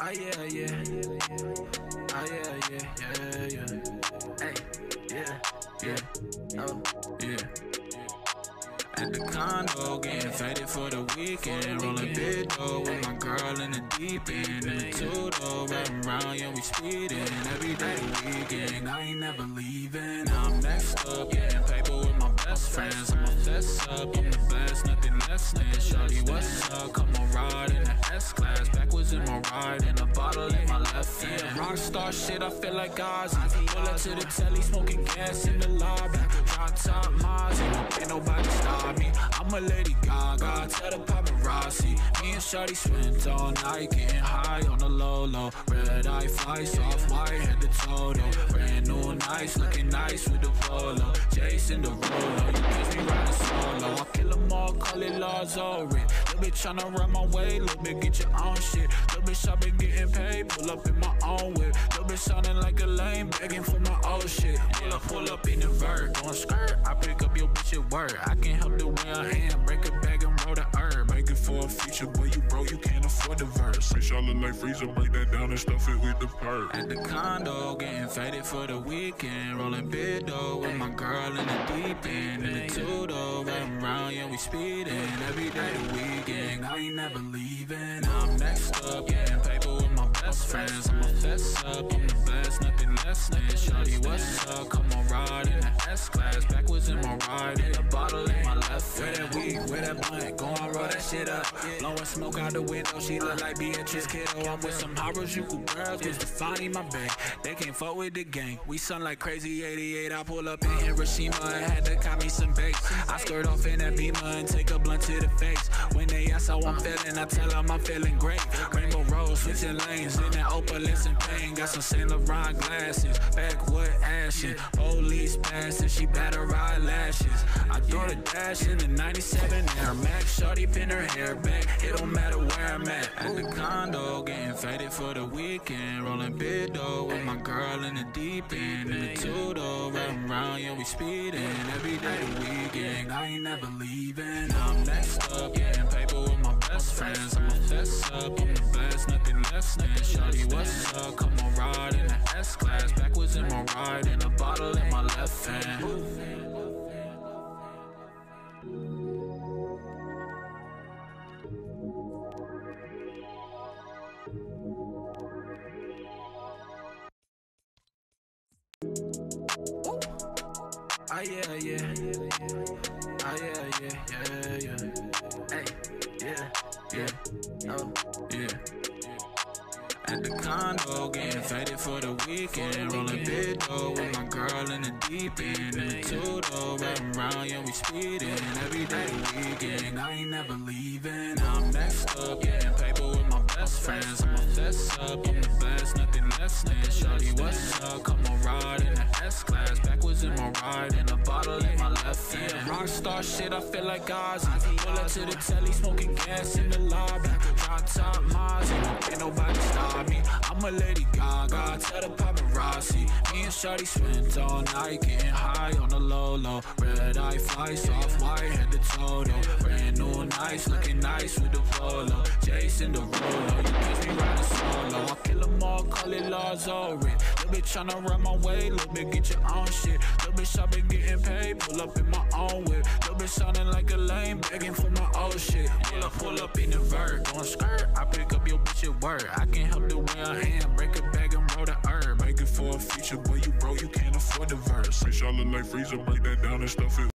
Ah yeah, yeah. Ah yeah, yeah, yeah, yeah. Hey, yeah, yeah. Oh, yeah. At the condo, getting faded for the weekend. Rolling big dough with my girl in the deep end. In the two-door, riding around, yeah, we speeding. Every day weekend, I ain't never leaving. I'm next up, getting paper with my best friends. I'm a fess up, I'm the best, nothing less than. Shorty, what's up? Come on, ride in the S-Class. Backwards in my ride, and a bottle in my left hand. Rockstar shit, I feel like Ozzy. Pull up to the telly, smoking gas in the lobby. Drop top Mozzie, ain't nobody stop me. I'm a Lady Gaga, tell the paparazzi. Me and Shorty spent all night getting high on the low. Red eye flights off white, head to Toto. Brand new nice, looking nice with the polo. Chasing the Rolo, you catch me riding solo. I'll kill them all, call it Lazo Rit. Little bit tryna run my way, little bit get your own shit. Little bit I been getting paid, pull up in my own whip. Little bit sounding like a lame, begging for my old shit. Pull up in the vert, going skirt. I pick up your bitch at work. I can't help the way I am, break a bag and roll the herb. Make it for a feature, boy, you broke, you can't afford the verse. Bitch, y'all look like Freezer, break that down and stuff it with the perk. At the condo, getting faded for the weekend. Rolling big dough with my girl in the deep end. In the two-door, riding around, yeah, we speeding. Every day the weekend, I ain't never leaving. I'm next up, getting paper with my best friends. I'm a fess up, I'm the best, nothing less than. Shorty, what's up? Come on, ride in the S-Class. Backwards in my ride, and a bottle in my left hand. Where that weed, where that blunt, go on, roll that shit up. Blowing smoke out the window, she look like Beatrice Kiddo. I'm with some Harajuku girls, cause Stefani my bang. They can't fuck with the gang. We sound like crazy 88. I pull up in Hiroshima and had to cop me some bass. I skirt off in that Beamer and take a blunt to the face. When they ask how I'm feeling, I tell them I'm feeling great. Rainbow Rose, switching lanes in that Opalins and pain. Got some Saint Laurent glasses, backwood ashes. Police passing, she better ride lashes. I throw the dash in the 97 Air Max. Shorty pin her hair back, it don't matter where I'm at. At the condo, getting faded for the weekend. Rolling big dough with my girl in the deep end. In the two-door, riding around, yeah, we speeding. Every day the weekend, I ain't never leaving. I'm next up, getting paper with my best friends. I'm a fess up, I'm the best, nothing less than. Shorty, what's up? Come on, ride in the S-Class. Backwards in my ride, and a bottle in my left hand. Ah yeah, yeah. Ah yeah, yeah, yeah, yeah. Hey, yeah, yeah. Oh, yeah. At the condo, getting faded for the weekend. Rolling big dough with my girl in the deep end. In the two-door, riding around, yeah, we speeding. Every day weekend, I ain't never leaving. I'm next up, getting paper with my best friends. I'm a fess up, I'm the best, nothing less than. Shorty, what's up? Come on, ride in the S-Class. Backwards in my ride, and a bottle in my left hand. Rockstar shit, I feel like Ozzy. Pull up to the telly, smoking gas in the lobby. Drop top Mozzie, ain't nobody stop me. I'm a Lady Gaga, tell the paparazzi. Me and Shorty spent all night getting high on the low. Red eye flights off white, head to Toto. Brand new nice, looking nice with the polo. Chasing the Rolo, you catch me riding solo. I'll kill them all, call it Lazo Rit. Little bit tryna run my way, little bit get your own shit. Little bit I been getting paid, pull up in my own whip. Little bit sounding like a lame, begging for my old shit. Pull up in the vert, going skirt. I pick up your bitch at work. I can't help the way I am, break a bag and roll the herb. Make it for a feature, boy, you broke, you can't afford the verse. Bitch, y'all look like Freezer, break that down and stuff it